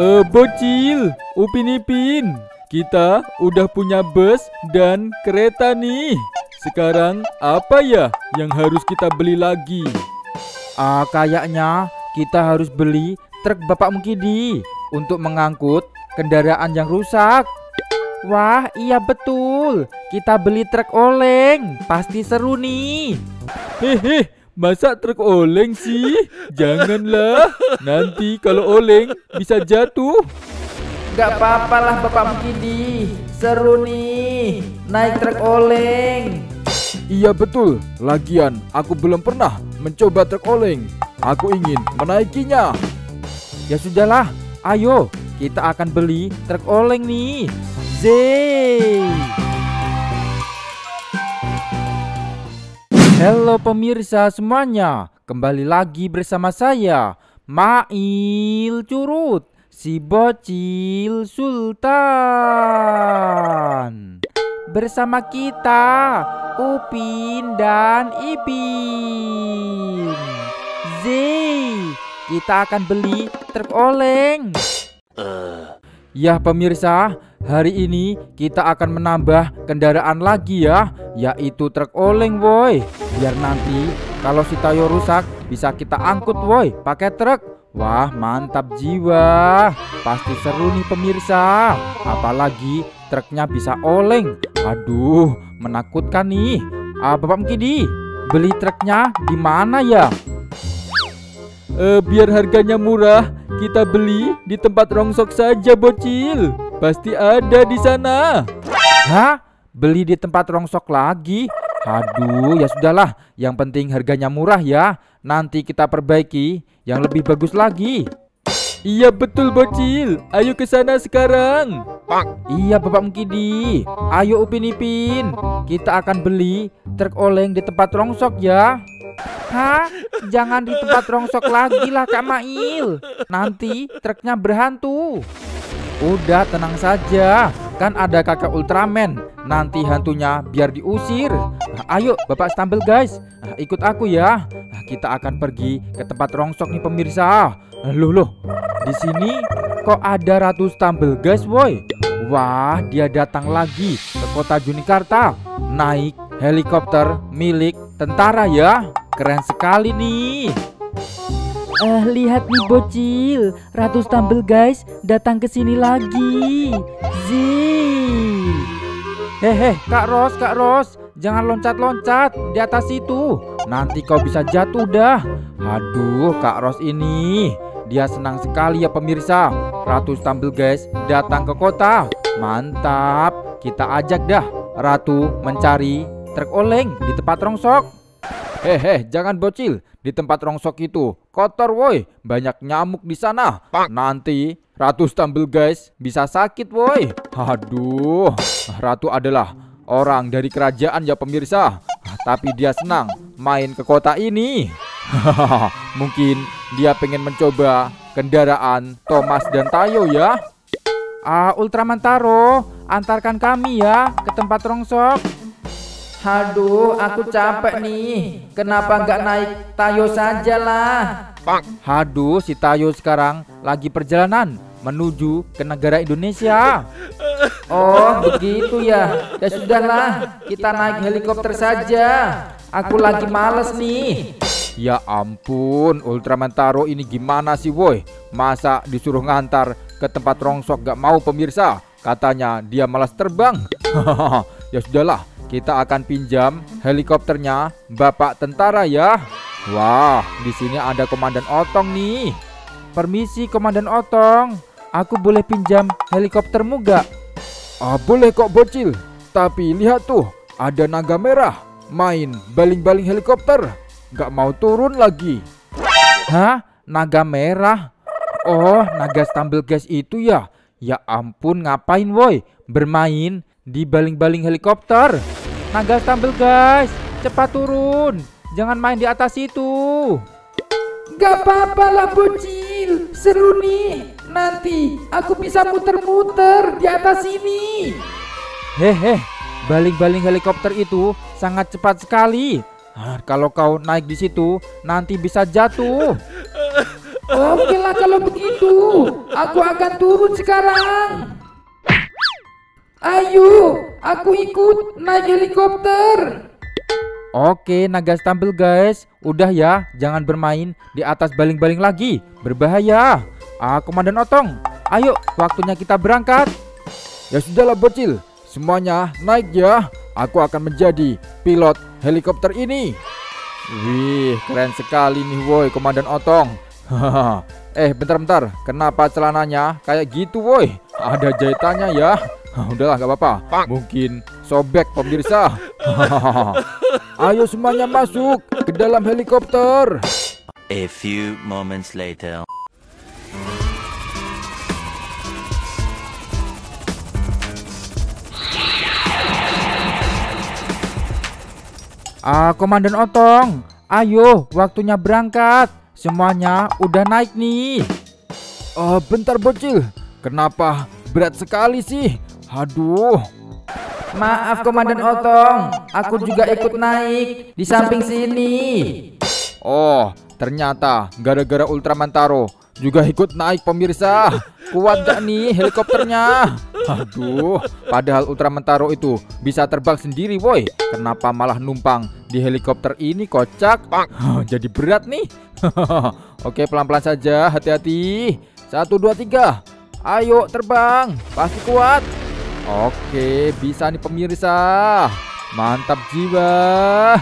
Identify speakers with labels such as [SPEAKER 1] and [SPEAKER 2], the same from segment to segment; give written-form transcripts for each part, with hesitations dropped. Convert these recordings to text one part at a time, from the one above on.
[SPEAKER 1] Bocil, Upin Ipin, kita udah punya bus dan kereta nih. Sekarang apa ya yang harus kita beli lagi?
[SPEAKER 2] Kayaknya kita harus beli truk Bapak Mukidi untuk mengangkut kendaraan yang rusak. Wah, iya betul. Kita beli truk oleng. Pasti seru nih.
[SPEAKER 1] Hehe, masa truk oleng sih? Janganlah. Nanti kalau oleng bisa jatuh.
[SPEAKER 2] Gak apa-apa lah Bapak Mukidi. Seru nih naik truk oleng.
[SPEAKER 1] Iya betul. Lagian aku belum pernah mencoba truk oleng. Aku ingin menaikinya.
[SPEAKER 2] Ya sudahlah. Ayo, kita akan beli truk oleng nih. Zey. Halo pemirsa semuanya, kembali lagi bersama saya Mail Curut, si bocil sultan. Bersama kita Upin dan Ipin. Zey, kita akan beli truk oleng. Ya pemirsa, hari ini kita akan menambah kendaraan lagi ya, yaitu truk oleng woi. Biar nanti kalau si Tayo rusak bisa kita angkut woi pakai truk. Wah mantap jiwa. Pasti seru nih pemirsa. Apalagi truknya bisa oleng. Aduh menakutkan nih. Bapak Mukidi, beli truknya di mana ya?
[SPEAKER 1] Biar harganya murah, kita beli di tempat rongsok saja bocil. Pasti ada di sana.
[SPEAKER 2] Hah? Beli di tempat rongsok lagi? Aduh, ya sudahlah. Yang penting harganya murah ya. Nanti kita perbaiki yang lebih bagus lagi.
[SPEAKER 1] Iya betul bocil. Ayo ke sana sekarang.
[SPEAKER 2] Iya Bapak Mukidi. Ayo Upin Ipin. Kita akan beli truk oleng di tempat rongsok ya. Hah? Jangan di tempat rongsok lagi lah Kak Mail. Nanti truknya berhantu. Udah tenang saja. Kan ada kakak Ultraman. Nanti hantunya biar diusir. Ayo Bapak Stumble guys, ikut aku ya. Kita akan pergi ke tempat rongsok nih pemirsa. Loh, di sini kok ada Ratu Stumble guys woi. Wah, dia datang lagi ke kota Junikarta. Naik helikopter milik tentara ya. Keren sekali nih. Lihat nih bocil, Ratu Stumble guys datang ke sini lagi. Zii. Hehe, Kak Ros, jangan loncat-loncat di atas itu. Nanti kau bisa jatuh dah. Aduh, Kak Ros ini, dia senang sekali ya pemirsa. Ratu Stumble guys datang ke kota. Mantap, kita ajak dah Ratu mencari truk oleng di tempat rongsok.
[SPEAKER 1] Hehe, jangan bocil. Di tempat rongsok itu kotor woi. Banyak nyamuk di sana. Nanti Ratu Stumble guys bisa sakit woi. Aduh, Ratu adalah orang dari kerajaan ya pemirsa. Tapi dia senang main ke kota ini. Mungkin dia pengen mencoba kendaraan Thomas dan Tayo ya.
[SPEAKER 2] Ultraman Taro, antarkan kami ya ke tempat rongsok. Aduh, aku capek nih. Kenapa nggak naik Tayo saja lah? Aduh, si Tayo sekarang lagi perjalanan menuju ke negara Indonesia. Oh, begitu ya. Ya sudahlah, kita naik helikopter saja. Aku lagi males nih.
[SPEAKER 1] Ya ampun, Ultraman Taro ini gimana sih woi? Masa disuruh ngantar ke tempat rongsok gak mau pemirsa? Katanya dia malas terbang. Ya sudahlah, kita akan pinjam helikopternya Bapak Tentara ya. Wah, di sini ada Komandan Otong nih.
[SPEAKER 2] Permisi Komandan Otong, aku boleh pinjam helikoptermu gak?
[SPEAKER 1] Boleh kok bocil. Tapi lihat tuh, ada naga merah main baling-baling helikopter. Gak mau turun lagi.
[SPEAKER 2] Hah? Naga merah? Oh, naga Stumble guys itu ya. Ya ampun, ngapain woi bermain di baling-baling helikopter? Naga Stumble guys, cepat turun. Jangan main di atas itu.
[SPEAKER 3] Gak apa-apa lah bocil, seru nih. Nanti aku bisa muter-muter di atas ini.
[SPEAKER 2] Hehe, baling-baling helikopter itu sangat cepat sekali. Kalau kau naik di situ nanti bisa jatuh.
[SPEAKER 3] Oke lah kalau begitu, aku akan turun sekarang. Ayo, aku ikut naik helikopter.
[SPEAKER 2] Oke, naga stampil guys. Udah ya, jangan bermain di atas baling-baling lagi. Berbahaya. Komandan Otong, ayo waktunya kita berangkat.
[SPEAKER 1] Ya sudahlah bocil, semuanya naik ya. Aku akan menjadi pilot helikopter ini. Wih, keren sekali nih woi Komandan Otong. Bentar-bentar, kenapa celananya kayak gitu woi? Ada jahitannya ya. Udahlah gak apa-apa, mungkin sobek pemirsa. Ayo semuanya masuk ke dalam helikopter.
[SPEAKER 4] A few moments later.
[SPEAKER 2] Komandan Otong, ayo waktunya berangkat. Semuanya udah naik nih.
[SPEAKER 1] Bentar bocil, kenapa berat sekali sih? Aduh.
[SPEAKER 3] Maaf Komandan Otong, aku juga ikut naik di samping sini.
[SPEAKER 1] Oh, ternyata gara-gara Ultraman Taro juga ikut naik pemirsa. Kuat gak nih helikopternya? Aduh, padahal Ultraman Taro itu bisa terbang sendiri woi. Kenapa malah numpang di helikopter ini kocak? Jadi berat nih. Oke, pelan-pelan saja, hati-hati. 1, 2, 3. Ayo terbang, pasti kuat. Oke, bisa nih pemirsa. Mantap jiwa.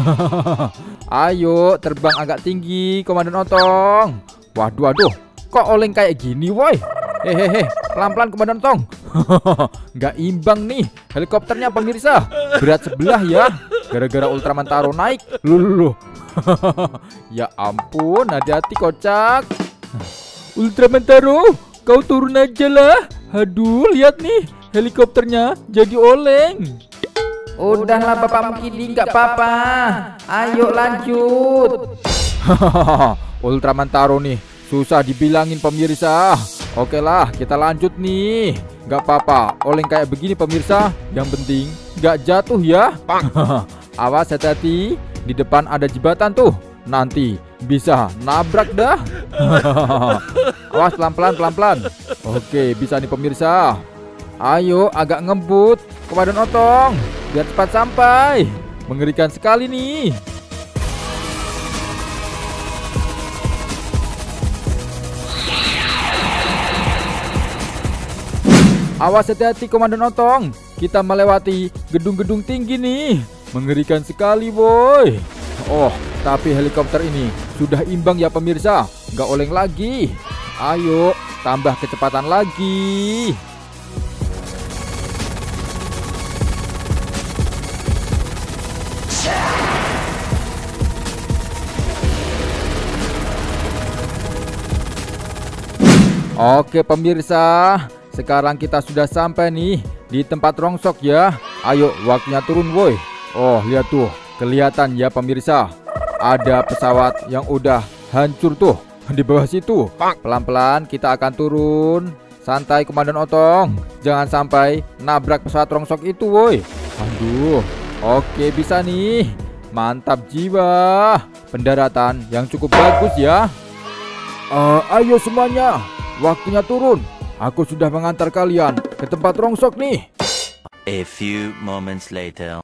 [SPEAKER 1] Ayo terbang agak tinggi Komandan Otong. Waduh, kok oleng kayak gini woi? Hehehe, pelan-pelan Komandan Otong. Nggak imbang nih helikopternya pemirsa. Berat sebelah ya, gara-gara Ultraman Taro naik. Loh. Ya ampun, hati-hati kocak. Ultraman Taro, kau turun aja lah. Aduh, lihat nih, helikopternya jadi oleng.
[SPEAKER 3] Udahlah Bapak Mukidi, nggak apa-apa. Ayo lanjut.
[SPEAKER 1] Ultraman Taro nih, susah dibilangin pemirsa. Oke lah, kita lanjut nih. Nggak apa-apa, oleng kayak begini pemirsa. Yang penting nggak jatuh ya. Awas, hati-hati. Di depan ada jembatan tuh. Nanti bisa nabrak dah. Awas, pelan-pelan. Oke, bisa nih pemirsa. Ayo agak ngebut Komandan Otong, biar cepat sampai. Mengerikan sekali nih. Awas, hati-hati Komandan Otong. Kita melewati gedung-gedung tinggi nih. Mengerikan sekali boy. Oh, tapi helikopter ini sudah imbang ya pemirsa. Nggak oleng lagi. Ayo tambah kecepatan lagi. Oke pemirsa, sekarang kita sudah sampai nih di tempat rongsok ya. Ayo waktunya turun woi. Oh lihat tuh, kelihatan ya pemirsa, ada pesawat yang udah hancur tuh di bawah situ. Pelan-pelan kita akan turun. Santai Komandan Otong, jangan sampai nabrak pesawat rongsok itu woi. Aduh, oke bisa nih. Mantap jiwa, pendaratan yang cukup bagus ya. Ayo semuanya, waktunya turun. Aku sudah mengantar kalian ke tempat rongsok nih.
[SPEAKER 4] A few moments later.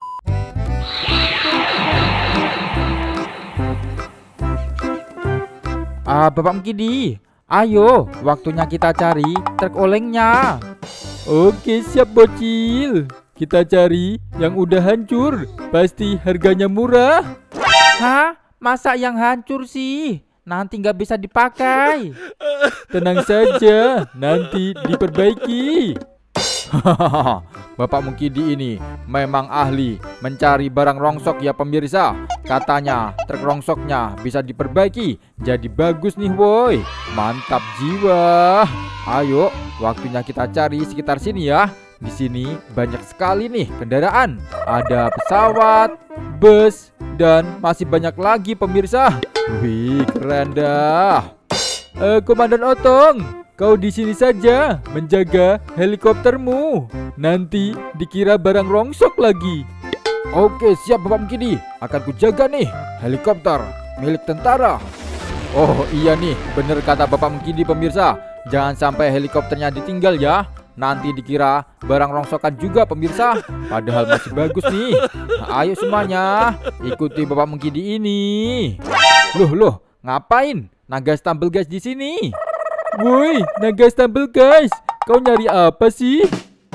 [SPEAKER 2] Bapak Mukidi, ayo waktunya kita cari truk olengnya.
[SPEAKER 1] Oke siap bocil. Kita cari yang udah hancur. Pasti harganya murah.
[SPEAKER 2] Hah? Masa yang hancur sih? Nanti nggak bisa dipakai.
[SPEAKER 1] Tenang saja, nanti diperbaiki. Bapak Mukidi ini memang ahli mencari barang rongsok ya pemirsa. Katanya truk rongsoknya bisa diperbaiki jadi bagus nih woi. Mantap jiwa. Ayo, waktunya kita cari sekitar sini ya. Di sini banyak sekali nih kendaraan. Ada pesawat, bus, dan masih banyak lagi pemirsa. Wih, keren dah. Komandan Otong, kau di sini saja menjaga helikoptermu. Nanti dikira barang rongsok lagi. Oke, siap Bapak Mukidi. Akan kujaga nih helikopter milik tentara. Oh iya nih, bener kata Bapak Mukidi pemirsa. Jangan sampai helikopternya ditinggal ya. Nanti dikira barang rongsokan juga pemirsa. Padahal masih bagus nih. Nah, ayo semuanya, ikuti Bapak Mukidi ini. Loh, ngapain? Naga Stumble Guys di sini. Woi, Naga Stumble Guys, kau nyari apa sih?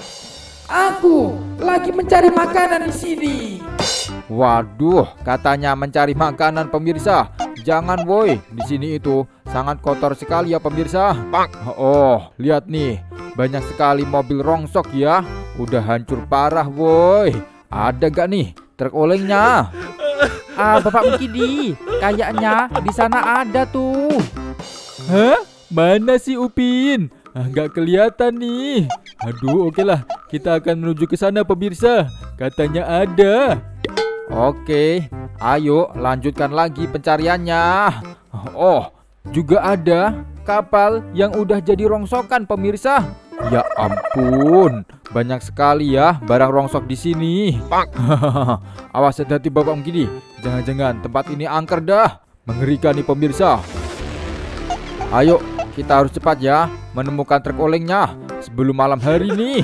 [SPEAKER 3] Aku lagi mencari makanan di sini.
[SPEAKER 1] Waduh, katanya mencari makanan pemirsa. Jangan woi, di sini itu sangat kotor sekali ya pemirsa. Oh, lihat nih, banyak sekali mobil rongsok ya. Udah hancur parah woi. Ada gak nih truk olengnya?
[SPEAKER 2] Bapak Mukidi, kayaknya di sana ada tuh.
[SPEAKER 1] Hah? Mana sih Upin? Nggak kelihatan nih. Aduh, oke lah, kita akan menuju ke sana pemirsa. Katanya ada. Oke, ayo lanjutkan lagi pencariannya. Oh, juga ada kapal yang udah jadi rongsokan pemirsa. Ya ampun, banyak sekali ya barang rongsok di sini. Awas hati-hati Bapak Mukidi. Jangan-jangan tempat ini angker dah. Mengerikan nih pemirsa. Ayo, kita harus cepat ya menemukan truk olengnya sebelum malam hari nih.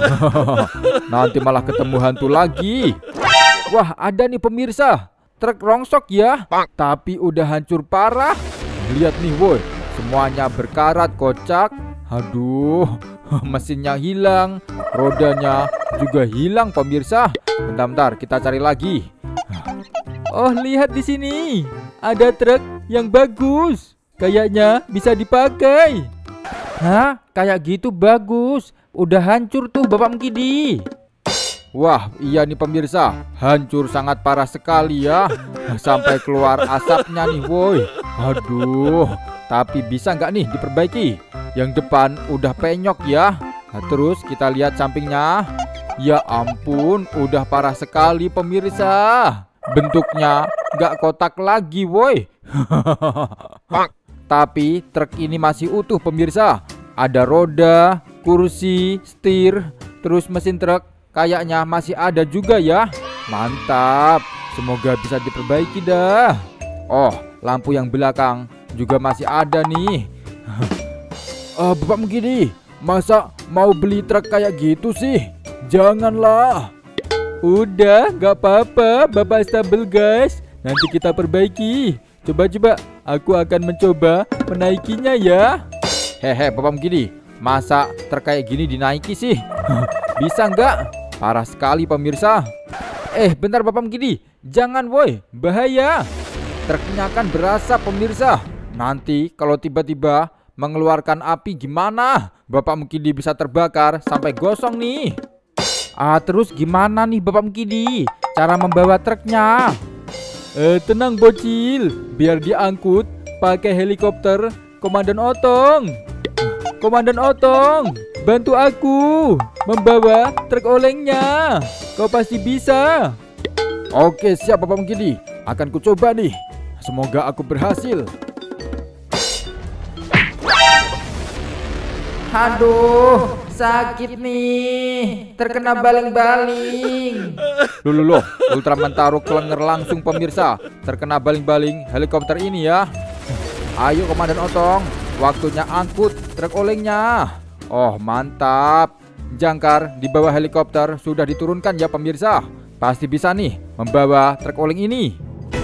[SPEAKER 1] Nanti malah ketemu hantu lagi. Wah, ada nih pemirsa, truk rongsok ya, tapi udah hancur parah. Lihat nih woi, semuanya berkarat kocak. Aduh, mesinnya hilang, rodanya juga hilang pemirsa. Bentar, kita cari lagi. Oh, lihat di sini, ada truk yang bagus. Kayaknya bisa dipakai.
[SPEAKER 2] Hah? Kayak gitu bagus. Udah hancur tuh Bapak Mukidi.
[SPEAKER 1] Wah, iya nih pemirsa, hancur sangat parah sekali ya. Sampai keluar asapnya nih woi. Aduh, tapi bisa nggak nih diperbaiki? Yang depan udah penyok ya. Nah, terus kita lihat sampingnya. Ya ampun, udah parah sekali pemirsa. Bentuknya nggak kotak lagi woi. Tapi truk ini masih utuh pemirsa. Ada roda, kursi, setir, terus mesin truk kayaknya masih ada juga ya. Mantap, semoga bisa diperbaiki dah. Oh, lampu yang belakang juga masih ada nih. Bapak Mukidi, masa mau beli truk kayak gitu sih? Janganlah. Udah, gak apa-apa Bapak Stumble Guys. Nanti kita perbaiki. Coba, aku akan mencoba menaikinya ya. Hehe, Bapak Mukidi, masa truk kayak gini dinaiki sih? Bisa nggak? Parah sekali pemirsa. Bentar Bapak Mukidi, jangan woi, bahaya. Truknya kan berasap pemirsa. Nanti kalau tiba-tiba mengeluarkan api gimana? Bapak Mukidi bisa terbakar sampai gosong nih.
[SPEAKER 2] Terus gimana nih Bapak Mukidi cara membawa truknya?
[SPEAKER 1] Tenang bocil, biar diangkut pakai helikopter Komandan Otong. Komandan Otong, bantu aku membawa truk olengnya. Kau pasti bisa. Oke, siap Bapak Mukidi. Akan ku coba nih. Semoga aku berhasil.
[SPEAKER 3] Aduh, sakit nih. Terkena baling-baling.
[SPEAKER 1] Loh, Ultraman taruh kelenger langsung pemirsa. Terkena baling-baling helikopter ini ya. Ayo Komandan Otong, waktunya angkut truk olengnya. Oh, mantap. Jangkar di bawah helikopter sudah diturunkan ya pemirsa. Pasti bisa nih membawa truk oleng ini.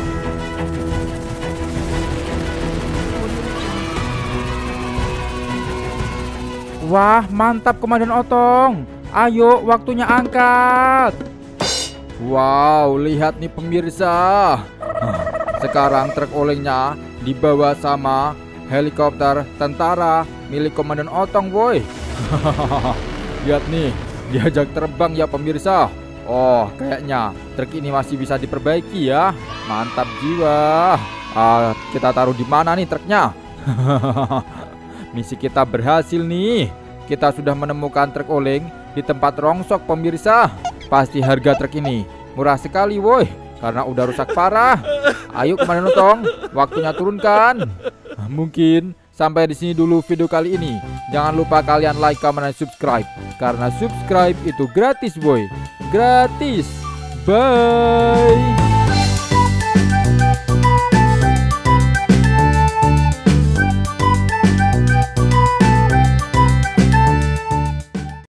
[SPEAKER 2] Wah, mantap Komandan Otong. Ayo, waktunya angkat.
[SPEAKER 1] Wow, lihat nih pemirsa. Sekarang truk olengnya dibawa sama helikopter tentara milik Komandan Otong, boy. Lihat nih, diajak terbang ya pemirsa. Oh, kayaknya truk ini masih bisa diperbaiki ya. Mantap jiwa. Kita taruh di mana nih truknya? Misi kita berhasil nih. Kita sudah menemukan truk oleng di tempat rongsok pemirsa. Pasti harga truk ini murah sekali woi, karena udah rusak parah. Ayo Komandan Otong, waktunya turunkan. Mungkin sampai di sini dulu video kali ini. Jangan lupa kalian like, comment, dan subscribe. Karena subscribe itu gratis boy. Gratis. Bye.